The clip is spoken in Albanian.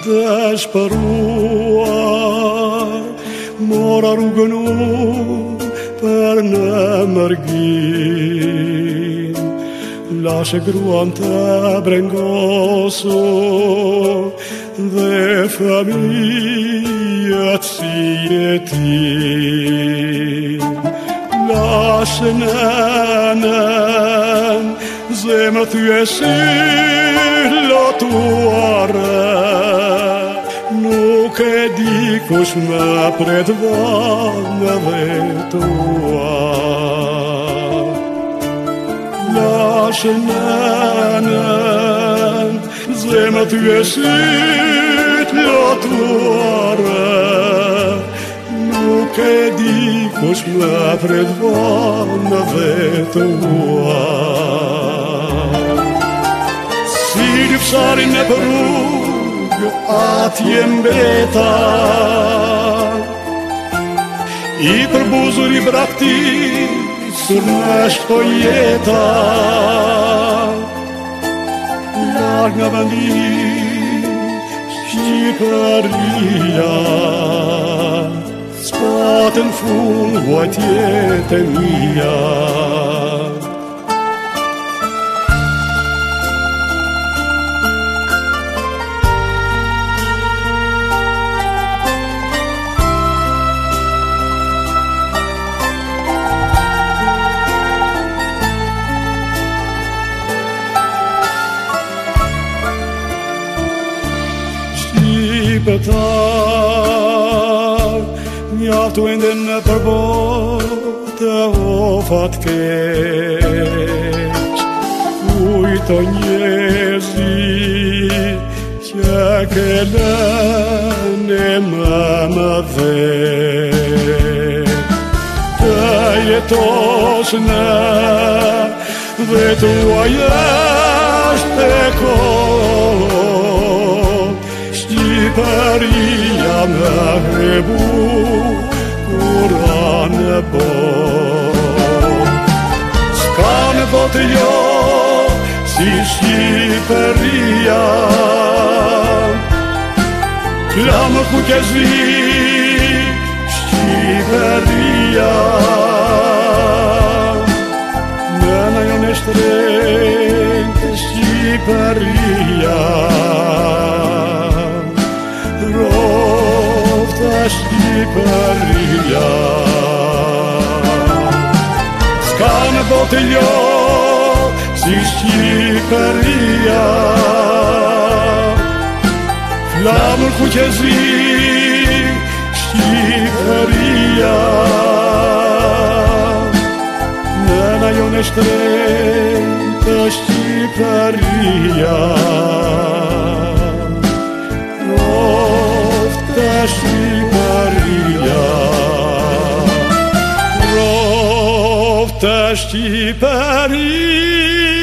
despăruar, mora rugănu per ne mărghim, lascia gruante brengoso de famiglia zietim, lascia nanen zema tu la tuare, nu che dicos me predvana vetua. Lascia nanen zema tu la tuare, nu che dicos me predvana vetua. Sari ne perug atiem beta, I per buzuri bracti surnaștoieta, larga vali și păria, spate-n fund oatiete mia. Petar mi-a tuenden per bote o fatkeç, uito njezi që kelene më vet, të jetosh në dhe tua jashtë e kohë, Shqiperia me hebu kura në bot. S'ka në botë jo si Shqiperia, Flamë ku ke zvi Shqiperia, Nëna jo në shtrejnë Shqiperia, Shqiperia. S'ka në botë jo si Shqiperia, flamur ku që zi Shqiperia, nëna jo në shtrejnë të Shqiperia. Shqiperia, Roftë Shqiperia.